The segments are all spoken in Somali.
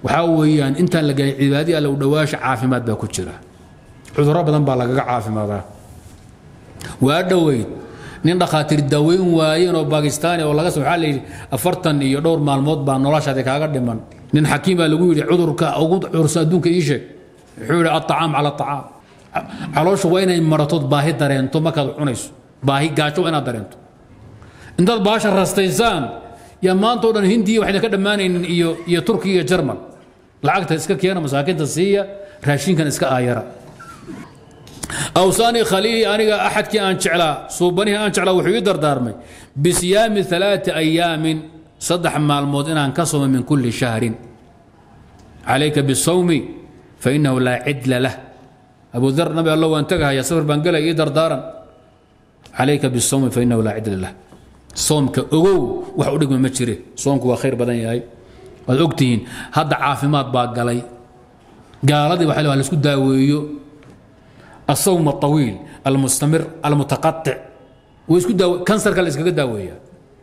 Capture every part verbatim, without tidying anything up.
وحاويان انت لقى عبادي لو دواش عافمات با كجرا عذر بدن با لغا عافمادا وادويد nin dhaqaatir daweyn waayeen oo Pakistan oo laga soo xalay afartan iyo dhowr maalmood baa noloshaada kaaga dhiman nin xakiim baa lagu yiri cudurka ugu cursa adduunka ii sheeg wuxuu yiri at-ta'am ala at-ta'am calooshu waa inay maratood baahi dareento markaad cunayso baahi gaajo inaad dareento intaad baasha rastaysaan ya maanta oo dhan Hindiya waxay ka dhamaanayeen iyo iyo Turkiga iyo Jarmal lacagta iska keena masaakiinta siiya raashinkan iska aayara أوصاني خليلي أنا أحد كي أنشعلا صوبني أنشعلا وحيد دردارمي بصيام ثلاث أيام صدح مع الموت إن انقسم من كل شهر عليك بالصوم فإنه لا عدل له أبو ذر نبي الله وانتقها يا صفر بنقله يدر دارا عليك بالصوم فإنه لا عدل له صومك أو وحورك من متشري صومك وخير بدن ياي والأكتين هذا عافمات باقلي قال هذه وحلوها اللي سكت داويو الصوم الطويل المستمر المتقطع ويسكت داوي كانسر كان اسكا داويا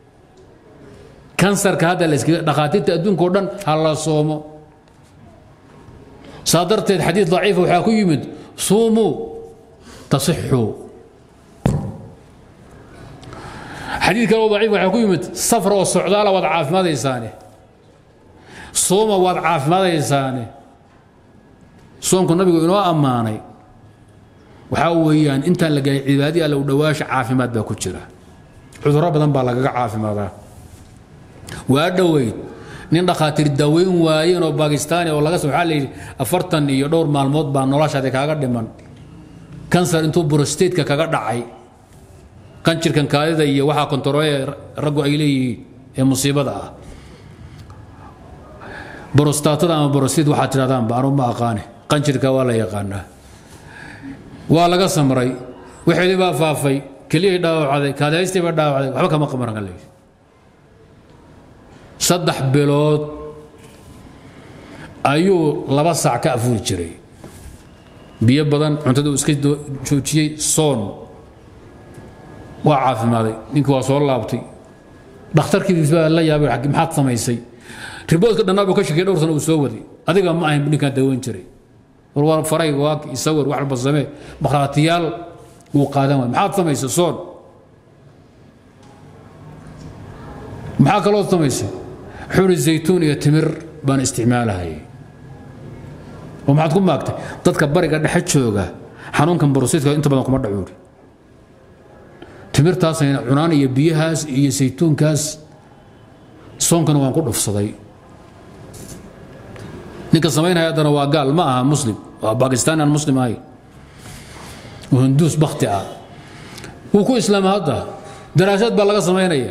كانسر كهذا اللي اسكا دقاتيت ادون كودن هلا صومو صادرت الحديث ضعيف وحاكو يمد صوموا تصحوا حديث كان ضعيف وحاكو يمد صفر والصعداله وضعاف ماذا يساني صوم وضعاف ماذا يساني صومكم النبي انه اماني وحاويان انت لقى عبادي لو دواش عافمات با كجرا عذر بدن با لغا عافمادا وادويد nin dhaqaatir daweyn waayeen oo Pakistan oo laga soo xalay afartan iyo dhowr maalmood baa noloshaada kaaga dhiman kansar intuu prostate ka kaga dhacay kanjirkan kaadida iyo waxa kontaroolay raggu ay leeyihiin ee musiibada ah prostatada ama prostate waxa tiraadaan baan uma aqaan kanjirka waa la yaqaanaa waa laga samray wixii baa faafay kaliya dhaawacday kaadaystay baa dhaawacday waxba kama qamaran galay saddex bilood ayuu laba saac ka afuuri jiray biyo badan cuntada uu iska joojiyay soon waa caafimaaday ninka waa soo laabtay dhakhtarkiis baa la yaabay xaq maxaad samaysay riboodka dhanaba ka shaqeey dhowr sano uu soo waday adiga ma ahayn ninka daweyn jiray war faray waa isawir wax walba samee baqraatiyaal uu qaadan waa maxaad samaysay soon maxaa kaloo samaysay xuri zaytuun iyo timir baan isticmaalahay oo maxaad ku maagtay dadka bariga dhexe jooga xanuunkan borosidka inta badan kuma dhacuuri timirtaas ay cunaan iyo biyahaas iyo zaytuunkaas soonkan waan ku dhufsaday ninka sameynaya hadana waa gaal ma aha muslim waa Pakistan aan muslim ahay وهندوس بختها وكو اسلام هذا دراسات بلغه سمينيه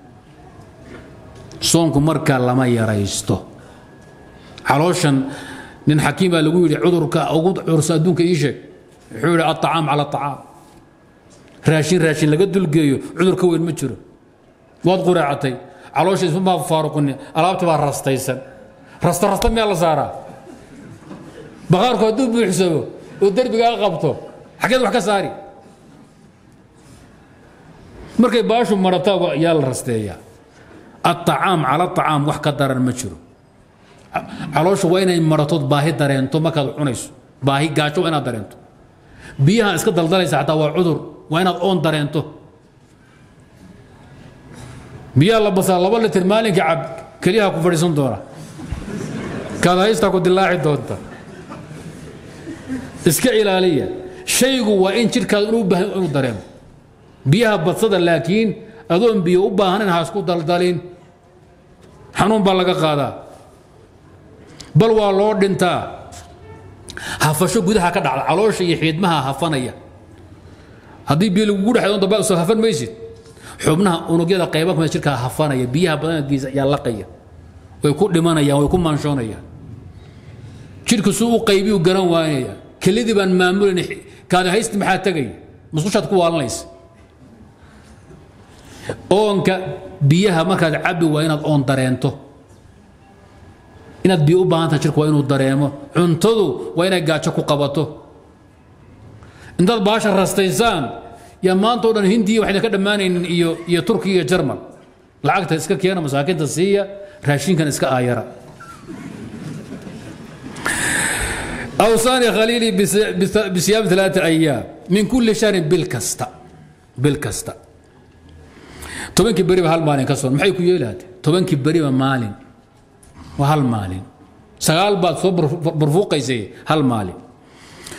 صونكم مركا لما يريستو علوشن من حكيم لو يري عذرك او عرس ادونك ايشه حول الطعام على الطعام راشين راشين لقد دلقيو عذرك وين ما جرو واد قرعتي علوش ما فارقني الابت با رستيسن رست رست ما لا سارا بغارك دب بحسبه ودربيغا قبطو حكيت wax ka saari markay baashu marata yaa la rasteeya الطعام على الطعام wax ka daran ma jiro calooshu waa inay maratood baahi dareento markaad cunayso baahi gaajo inaad dareento biyaha iska daldalaysa xataa waa cudur waa inaad oon dareento biyaha la basaa laba litir maalinka cab kaliya ku fadhiisan doona kaada haysta ku dilaaci doonta iska ilaaliya shaygu waa in jirkaada inuu baahan inuu dareemo biyaha badsada laakiin adoon biyo u baahanin ha isku daldalin xanuun baa laga qaadaa bal waa loo dhintaa hafasho gudaha ka dhacda caloosha iyo xiidmaha hafanaya haddii biyo lagugu dhexay doonto baa soo hafan maysid xubnaha unugyada qayba kuma jirka hafanaya biyaha badankiisa ayaa laqaya way ku dhimanayaan way ku maanshoonayaan jirku suu u qaybiyu garan waanaya kelidii baan maamulin kaada haysti maxaa tagay musqushaad ku waalanaysa oonka biyaha markaad cabbi waa inaad oon dareento inaad biyo u baahan tahay jirku waa inuu dareemo cuntadu waa inay gaajo ku qabato intaad baasha rastaysaan yaa maanta oo dhan hindiya waxayna ka dhammaanaynin iyo iyo turkiga iyo jarmal lacagta iska keena masaakiinta siiya raashinkan iska aayara أوصاني خليلي بصيام ثلاثة أيام من كل شهر بالكستا بالكستا tobankii bariba hal maalin ka soo maxay ku yeelaatay tobankii bariba maalin wa hal maalin sagaal baad soo barfuuqaysay hal maalin